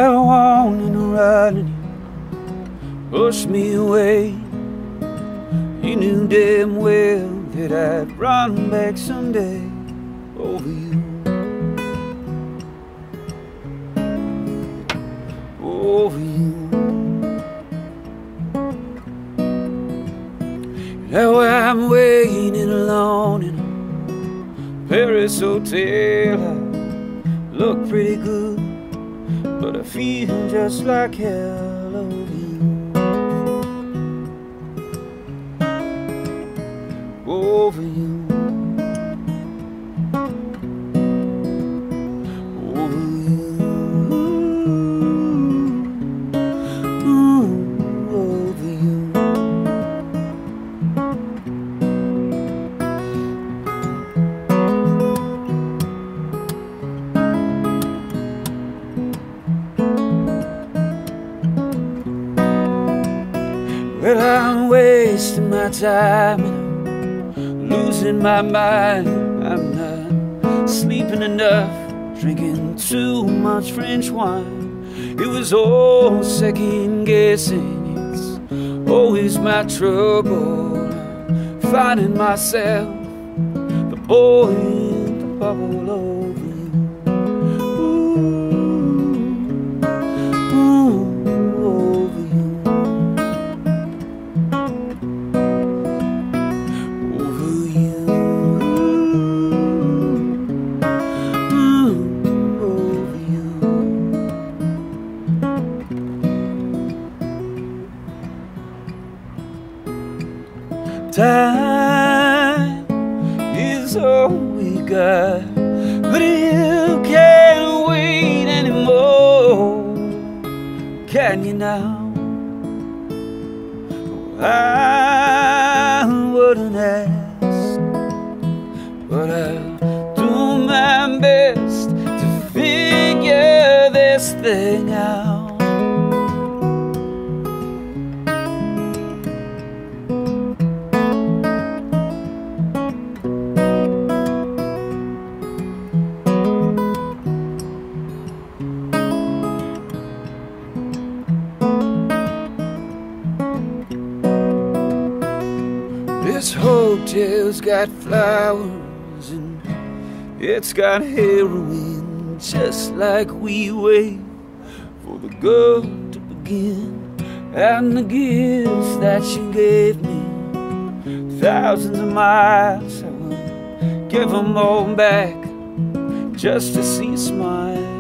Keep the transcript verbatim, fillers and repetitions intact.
I wanted to run and you pushed me away. You knew damn well that I'd run back someday over you, over you. Now I'm waiting alone in a Paris hotel. I look pretty good, but I feel just like hell over you, over you, over you, ooh, over you. Well, I'm wasting my time and I'm losing my mind. I'm not sleeping enough, drinking too much French wine. It was all second guessing, it's always my trouble. I'm finding myself the boy in the bubble over you. Ooh, ooh. Time is all we got, but you can't wait anymore, can you now? I wouldn't ask, but I'll do my best to figure this thing out. This hotel's got flowers and it's got heroin, just like we wait for the girl to begin. And the gifts that you gave me, thousands of miles, I would give them all back just to see you smile.